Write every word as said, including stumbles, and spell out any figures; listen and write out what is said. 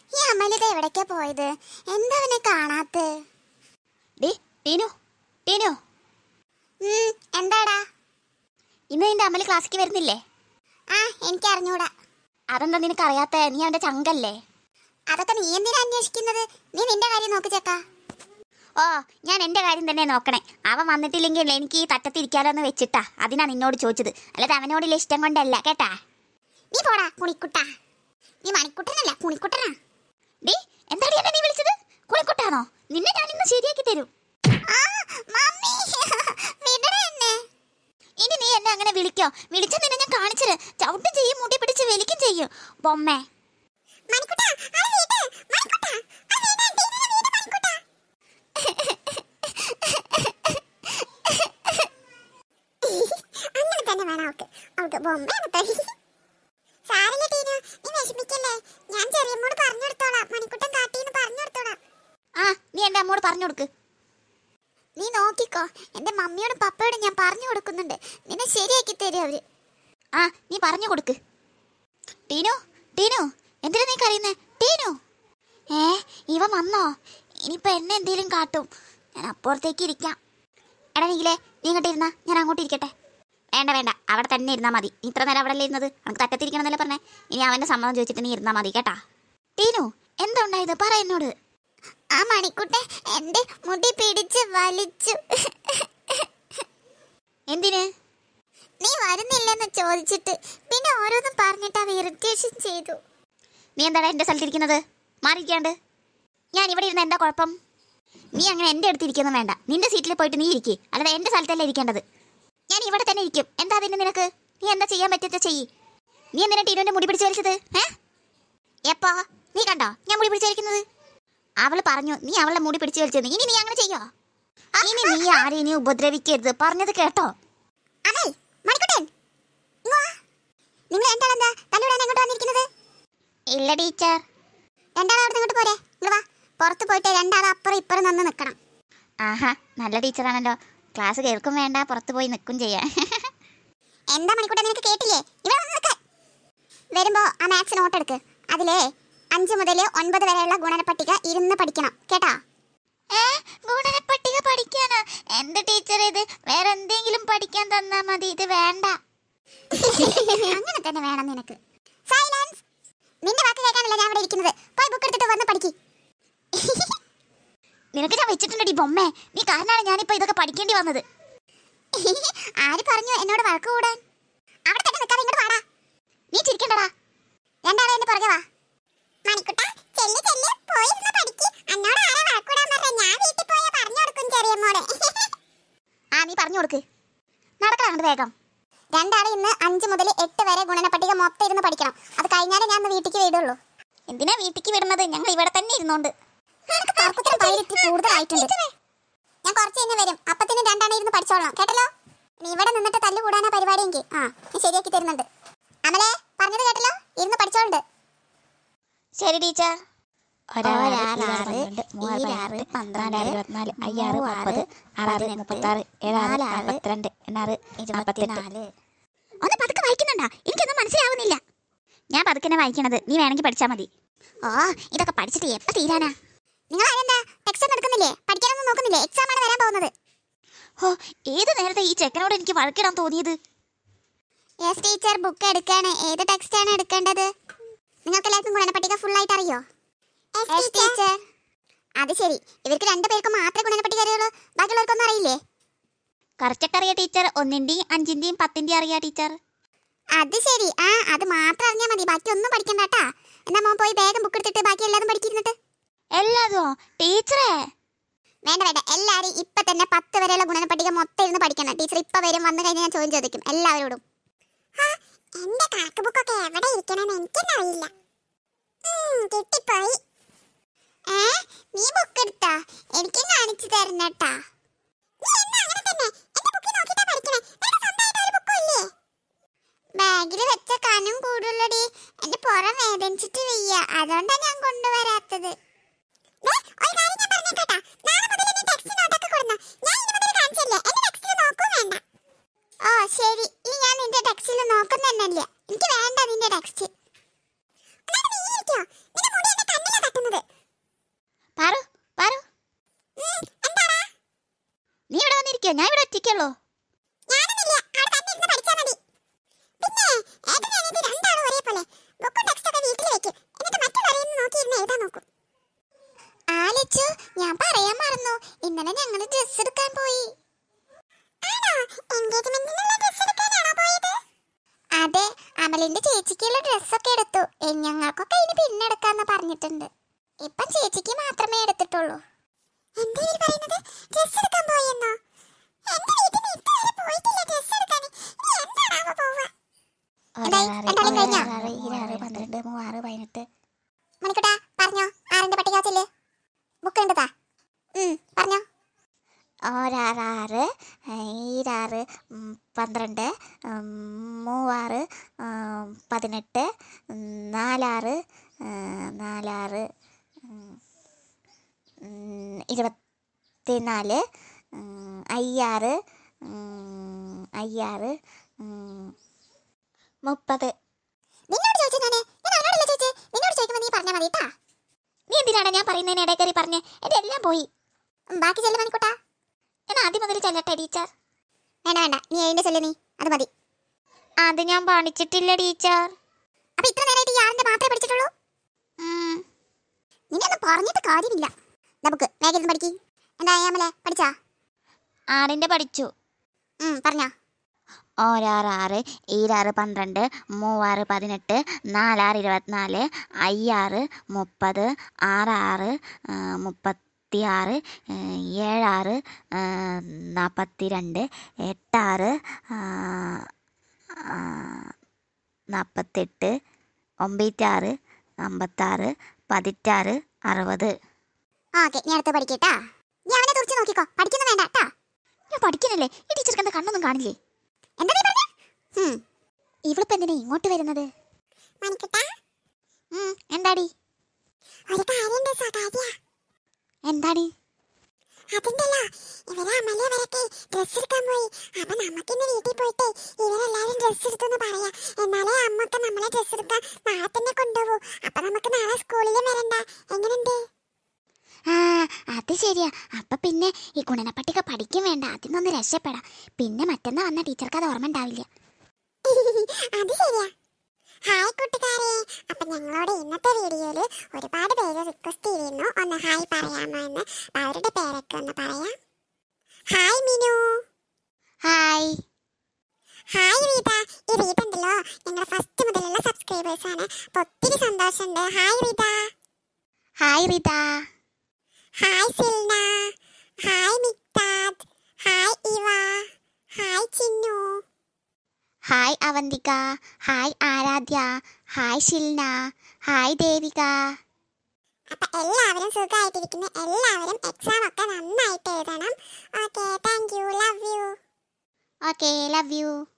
ഈ അമലിത എവിടേക്കാ പോയത്? എന്താ അവനെ കാണാത്ത? എന്താടാ? ഇന്ന് നിന്റെ അമല് ക്ലാസ്സിക്ക് വരുന്നില്ലേ? ആ, എനിക്ക് അറിഞ്ഞൂടാ. അതെന്താ നിനക്ക് അറിയാത്ത? നീ അവന്റെ ചങ്കല്ലേ? അതൊക്കെ നീ എന്തിനാ അന്വേഷിക്കുന്നത്? നീ നിന്റെ കാര്യം നോക്ക് ചെക്ക. ഓ, ഞാൻ എന്റെ കാര്യം തന്നെ നോക്കണേ. അവൻ വന്നിട്ടില്ലെങ്കിൽ എനിക്ക് ഈ തട്ടത്തിരിക്കാലോ എന്ന് വെച്ചിട്ടാ. അതിനാ നിന്നോട് ചോദിച്ചത്, അല്ലാതെ അവനോടുള്ള ഇഷ്ടം കൊണ്ടല്ല കേട്ടാ. നീ പോടാ കുണിക്കുട്ടാ. നീ മണിക്കുട്ടനല്ല, കുണിക്കുട്ടനാ. ഡീ, എന്താടി എന്നെ നീ വിളിച്ചത്? കുണിക്കുട്ടാണോ? നിന്നെ ഞാൻ ഇന്ന് ശരിയാക്കി തരും. ഇനി നീ എന്നെ അങ്ങനെ വിളിക്കോ? വിളിച്ച നിന്നെ ഞാൻ കാണിച്ചത് ചവിട്ടും ചെയ്യും, മുടി പിടിച്ച് വലിക്കും ചെയ്യും ബൊമ്മേ. ആ, നീ എന്റെ അമ്മോട് പറഞ്ഞു കൊടുക്ക്. നീ നോക്കിക്കോ, എന്റെ മമ്മിയോടും പപ്പയോടും ഞാൻ പറഞ്ഞു കൊടുക്കുന്നുണ്ട്. നിന്നെ ശരിയാക്കി തരും അവര്. ആ, നീ പറഞ്ഞു കൊടുക്ക്. ടീനു, ടീനു, എന്തിനാ നീ കരയുന്നേ? ടീനു, ഏ ഇവ വന്നോ? ഇനിയിപ്പോ എന്നെ എന്തേലും കാട്ടും. ഞാൻ അപ്പുറത്തേക്ക് ഇരിക്കാം. എടാ നീലേ, നീ ഇങ്ങോട്ട് ഇരുന്നാ, ഞാൻ അങ്ങോട്ട് ഇരിക്കട്ടെ. വേണ്ട വേണ്ട, അവിടെ തന്നെ ഇരുന്നാ മതി. നീ ഇത്ര നേരം അവിടെ അല്ലേ ഇരുന്നത്? നമുക്ക് തറ്റത്തിരിക്കണം എന്നല്ലേ പറഞ്ഞേ. ഇനി അവന്റെ സമ്മതം ചോദിച്ചിട്ട് നീ ഇരുന്നാ മതി കേട്ടാ. ടീനു, എന്താ ഉണ്ടായത്? പറ എന്നോട്. ആ മണിക്കുട്ടൻ എന്റെ മുടി പിടിച്ച് വലിച്ചു. എന്തിന്? നീ വരുന്നില്ലെന്ന് ചോദിച്ചിട്ട് പിന്നെ ഓരോന്നും പറഞ്ഞിട്ട് അവ ഇറിറ്റേഷൻ ചെയ്തു. നീ എന്താടാ എന്റെ സ്ഥലത്തിരിക്കുന്നത്? മാറിയിരിക്കാണ്ട്. ഞാൻ ഇവിടെ ഇരുന്ന എന്താ കുഴപ്പം? നീ അങ്ങനെ എൻ്റെ അടുത്തിരിക്കൊന്നും വേണ്ട. നിന്റെ സീറ്റിൽ പോയിട്ട് നീ ഇരിക്കേ, അല്ലാതെ എൻ്റെ സ്ഥലത്തല്ലേ ഇരിക്കേണ്ടത്. ഞാൻ ഇവിടെ തന്നെ ഇരിക്കും. എന്താ അതിന് നിനക്ക്? നീ എന്താ ചെയ്യാൻ പറ്റുക ചെയ്യ്. നീ എന്തിനാ ടീനുവിന്റെ മുടി പിടിച്ച് വലിച്ചത്? ഏ എപ്പാ? നീ കണ്ടോ ഞാൻ മുടി പിടിച്ച് വലിക്കുന്നത്? അവള് പറഞ്ഞു നീ അവളുടെ മുടി പിടിച്ച് വലിച്ചത്. ഇനി നീ അങ്ങനെ ചെയ്യോ? ഇനി നീ ആരെയും ഉപദ്രവിക്കരുത്, പറഞ്ഞത് കേട്ടോ? നിങ്ങൾ എന്താണെന്താ തന്നോടാണ് എങ്ങോട്ട് വന്നിരിക്കുന്നത്? ഇല്ല ടീച്ചർ. രണ്ടാളും അവിടെ ഇങ്ങോട്ട് പോരെ. നിങ്ങൾ വാ, പുറത്ത് പോയിട്ട് രണ്ടാളും അപ്പുറം ഇപ്പുറം നിന്ന് നിൽക്കണം. ആഹാ, നല്ല ടീച്ചറാണല്ലോ. ക്ലാസ് കേൾക്കും വേണ്ട, പുറത്ത് പോയി നിൽക്കും ചെയ്യാൻ. എന്താ മണിക്കൂട്ട, നിനക്ക് കേട്ടില്ലേ? ഇവിടെ വന്ന് നിൽക്ക്. വരുമ്പോ ആ മാത്സ് നോട്ട് എടുക്ക്. അതിലേ അഞ്ച് മുതൽ ഒൻപത് വരെയുള്ള ഗുണനപ്പട്ടിക ഇരുന്ന് പഠിക്കണം കേട്ടാ. ഏ ഗുണനപ്പട്ടിക പഠിക്കാനോ? എന്ത് ടീച്ചർ ഇത്? വേറെ എന്തെങ്കിലും പഠിക്കാൻ തന്നാ മതി, ഇത് വേണ്ട. അങ്ങനെ തന്നെ വേണം നിനക്ക്. സൈലൻസ്. നിന്റെ വാക്ക് കേൾക്കാനല്ല ഞാൻ ഇവിടെ ഇരിക്കുന്നത്. പോയി ബുക്ക് എടുത്തിട്ട് വന്ന് പഠിക്ക്. നിനക്ക് ഞാൻ വെച്ചിട്ടുണ്ടടി ബൊമ്മേ. നീ കാരണമാണ് ഞാനിപ്പോ ഇതൊക്കെ പഠിക്കേണ്ടി വന്നത്. ആര് പറഞ്ഞു എന്നോട് വഴക്ക് കൂടാൻ? അവിടെ തന്നെ നിൽക്കാതെ ഇങ്ങോട്ട് വാടാ. നീ ചിരിക്കണ്ടടാ. രണ്ടാളും എന്നെ പുറകെ വാ. മണിക്കുട്ട ചെല്ല് ചെല്ല്, പോയി ഇരുന്ന് പഠിക്ക്. എന്നോട് ആരാ വഴക്കൂടാൻ പറഞ്ഞ? ഞാൻ വീട്ടിൽ പോയാ പറഞ്ഞു കൊടുക്കും ചെറിയ മോളെ. ആ, നീ പറഞ്ഞു കൊടുക്ക്. നടക്കണം വേഗം. രണ്ടാളും ഇന്ന് അഞ്ച് മുതൽ എട്ട് വരെ ഗുണനപ്പട്ടിക മൊത്തം ഇരുന്ന് പഠിക്കണം. അത് കഴിഞ്ഞാലേ ഞാൻ വീട്ടിലേക്ക് വിടുള്ളൂ. എന്തിനാ വീട്ടിലേക്ക് വിടുന്നത്? ഞങ്ങൾ ഇവിടെ തന്നെ ഇരുന്നോണ്ട്. കൂടുതലായിട്ടുണ്ട്. ഞാൻ കുറച്ച് കഴിഞ്ഞ് വരും. അപ്പത്തിന് രണ്ടാണ് ഇരുന്ന് പഠിച്ചോളണം കേട്ടല്ലോ. നീ ഇവിടെ നിന്നിട്ട് തല്ലു കൂടാനാ പരിപാടിയെങ്കിൽ ആ ഞാൻ ശരിയാക്കി തരുന്നുണ്ട്. അമലേ, പറഞ്ഞത് കേട്ടല്ലോ, ഇരുന്ന് പഠിച്ചോളുണ്ട്. ശരി ടീച്ചർ. ഒന്ന് പതുക്കെ വായിക്കുന്നുണ്ടാ? എനിക്കൊന്നും മനസ്സിലാവുന്നില്ല. ഞാൻ പതുക്കെ വായിക്കണത്, നീ വേണമെങ്കിൽ പഠിച്ചാൽ മതി. ഓ, ഇതൊക്കെ പഠിച്ചിട്ട് എപ്പോ തീരാനാ? നിങ്ങൾ ആരെന്താ ടെക്സ്റ്റ് ഒന്നും എടുക്കുന്നില്ലേ? പഠിക്കാനൊന്നും നോക്കുന്നില്ലേ? എക്സാം ആണ് വരാൻ പോകുന്നത്. ഓ, ഏത് നേരത്തെ ഈ ചെക്കനോട് എനിക്ക് വഴക്കിടാൻ തോന്നിയത്? യെസ് ടീച്ചർ, ബുക്ക് എടുക്കാണ്. ഏത് ടെക്സ്റ്റ് ആണ് എടുക്കേണ്ടത്? നിങ്ങൾക്ക് എല്ലാവർക്കും ഗുണനപ്പട്ടിക ഫുൾ ആയിട്ട് അറിയോ? Yes teacher. അത് ശരി, ഇവർക്ക് രണ്ടുപേർക്കും മാത്രമേ ഗുണനപ്പട്ടിക അറിയുള്ളൂ, ബാക്കിയുള്ളവർക്കൊന്നും അറിയില്ലേ? കറക്റ്റ് അറിയാ ടീച്ചർ. ഒന്നിന്റെയും അഞ്ചിന്റെയും പത്തിന്റെയും അറിയാ ടീച്ചർ. അത് ശരി. ആ, അത് മാത്രം അറിഞ്ഞാൽ മതി, ബാക്കി ഒന്നും പഠിക്കണ്ട കേട്ടാ. എന്നാ മോൻ പോയി വേഗം ബുക്ക് എടുത്തിട്ട് ബാക്കി എല്ലാതും പഠിക്കിരുന്നിട്ട്. എല്ലാതോ ടീച്ചറേ? വേണ്ട വേണ്ട, എല്ലാവരും ഇപ്പൊ തന്നെ പത്ത് വരെയുള്ള ഗുണനപ്പട്ടിക മൊത്തം ഇരുന്ന് പഠിക്കണം. ടീച്ചർ ഇപ്പൊ വരും, വന്നു കഴിഞ്ഞാൽ ഞാൻ ചോദ്യം ചോദിക്കും എല്ലാവരോടും. എന്റെ കണക്ക് ബുക്കൊക്കെ എവിടെ ഇരിക്കണമെന്ന് എനിക്കെന്നറിയില്ല. കിട്ടിപ്പോയി. ഏ നീ ബുക്ക് എടുത്താ? എനിക്ക് കാണിച്ചു തരണട്ടാ. ബാഗിൽ വെച്ച കനം കൂടുള്ളടി. എന്റെ പുറം വേദനിച്ചിട്ട് വയ്യ, അതുകൊണ്ടാ ഞാൻ കൊണ്ടുവരാത്തത്. ഓ ശരി, ഇനി ഞാൻ നിന്റെ ടെക്സ്റ്റിൽ നോക്കുന്നതന്നല്ല. എനിക്ക് വേണ്ട നിന്റെ ടെക്സ്റ്റ്. പഠിക്കോ? ഞാൻ ഇവിടെ ഒറ്റയ്ക്കുള്ളൂ. ഞാൻ പറയാൻ മറന്നു, ഇന്നലെ ഞങ്ങൾ ഡ്രസ് എടുക്കാൻ പോയി. അതെ, അമലിന്റെ ചേച്ചിക്കുള്ള ഡ്രസ്സൊക്കെ എടുത്തു. ഞങ്ങൾക്കൊക്കെ ഇനി പിന്നെ എടുക്കാന്ന് പറഞ്ഞിട്ടുണ്ട്. ഇപ്പം ചേച്ചിക്ക് മാത്രമേ എടുത്തിട്ടുള്ളൂ. പന്ത്രണ്ട് മൂവാറ് പതിനെട്ട്. മണിക്കുട്ടാ പറഞ്ഞോ, ആറിന്റെ പട്ടിക വെച്ചില്ലേ? ബുക്ക് ഉണ്ടതാ. പറഞ്ഞോ. ഒരാറ് ഈരാറ് പന്ത്രണ്ട് മൂവാറ് പതിനെട്ട് നാലാറ് നാലാറ് ഇരുപത്തിനാല് അയ്യാറ് അയ്യാറ് മുപ്പത്. നിന്നോട് ചോദിച്ചു ഞാന്, ഞാൻ അവനോടല്ല ചോദിച്ചേ. നിന്നോട് ചോദിക്കുമ്പോൾ നീ പറഞ്ഞാൽ മതി. നീ എന്തിനാണ് ഞാൻ പറയുന്നതിന് ഇടയിൽ കയറി പറഞ്ഞേ? എൻ്റെ എല്ലാം പോയി. ബാക്കി ചെല്ലു മണിക്കുട്ടാ. ഞാൻ ആദ്യം മുതൽ ചെല്ലട്ടെ ടീച്ചർ? വേണ്ട വേണ്ട, നീ ഏഴിന്റെ ചെല്ലു. നീ അത് മതി. അത് ഞാൻ പഠിച്ചിട്ടില്ല ടീച്ചർ. അപ്പൊ ഇത്ര നേരമായിട്ട് ഈ ആറിന്റെ മാത്രമേ പഠിച്ചിട്ടുള്ളൂ? നിന്നെ ഒന്നും പറഞ്ഞിട്ട് കാര്യമില്ല. നമുക്ക് വേഗം ഇരുന്ന് പഠിക്കും. എന്താ അമലേ, പഠിച്ചാ? ആറിന്റെ പഠിച്ചു. പറഞ്ഞോ. ഒരാറ് ഈരാറ് പന്ത്രണ്ട് മൂവാറ് പതിനെട്ട് നാലാറ് ഇരുപത്തിനാല് അയ്യാറ് മുപ്പത് ആറാറ് മുപ്പത്തിയാറ് ഏഴാറ് നാൽപ്പത്തി രണ്ട് എട്ടാറ് നാൽപ്പത്തെട്ട് ഒമ്പത്താറ് അമ്പത്താറ് പതിറ്റാറ് അറുപത്. ഓക്കെ, ഞാൻ അടുത്ത് പഠിക്കട്ടാ. നീ അവനെ തുറച്ച് നോക്കിക്കോ, പഠിക്കുന്ന വേണ്ട കേട്ടാ. ഞാൻ പഠിക്കുന്നില്ലേ? ഈ ടീച്ചർക്ക് എന്താ കണ്ണൊന്നും കാണില്ലേ? എന്താ നീ പറഞ്ഞേ? ഇവളിപ്പോ എന്തിനാ ഇങ്ങോട്ട് വരുന്നത്? എന്താടി? എന്താടി? അതിന്റെല്ലോ ഇവരെ അമല വരട്ടെ ഡ്രസ് എടുക്കാൻ പോയി. അപ്പൊ നമുക്കിന്ന് വീട്ടിൽ പോയിട്ട് ഇവരെല്ലാരും ഡ്രസ് എടുത്തെന്ന് പറയാ. എന്നാലേ അമ്മക്ക് നമ്മളെ ഡ്രസ് എടുക്കാൻ നാളെ തന്നെ കൊണ്ടുപോകൂ. അപ്പൊ നമുക്ക് നാളെ സ്കൂളിൽ വരണ്ട. എങ്ങനെയുണ്ട്? ആ, അത് ശരിയാ. അപ്പൊ പിന്നെ ഈ ഗുണനപ്പട്ടിക പഠിക്കും വേണ്ട, അതിനൊന്ന് രക്ഷപ്പെടാം. പിന്നെ മറ്റന്നാ വന്ന ടീച്ചർക്ക് അത് ഓർമ്മ ഉണ്ടാവില്ല. അത് ശരിയാ. ഹായ് കൂട്ടുകാരെ, അപ്പൊ ഞങ്ങളോട് ഇന്നത്തെ വീഡിയോയില് ഒരുപാട് പേര് റിക്വസ്റ്റ് ചെയ്തിരുന്നു ഒന്ന് ഹായ് പറയാമോ എന്ന്. അവരുടെ പേരൊക്കെ ഒന്ന് പറയാം. Hi Minu. Hi. Hi Reetha. ഈ റീത ഉണ്ടല്ലോ ഞങ്ങളുടെ ഫസ്റ്റ് മുതലുള്ള സബ്സ്ക്രൈബേഴ്സ് ആണ്. അപ്പൊ ഒത്തിരി സന്തോഷമുണ്ട്. Hi Reetha. Hi Reetha. Hi Silna. Hi Miqdad. Hi Iva. Hi Chinnu. Hi Avantika. Hi Aradhya. Hi Shilna. Hi Devika. അപ്പൊ എല്ലാവരും സുഖമായിട്ടിരിക്കുന്നു. എല്ലാവരും എക്സാം ഒക്കെ നന്നായിട്ട് എഴുതണം. Okay, thank you. Love you. Okay, love U.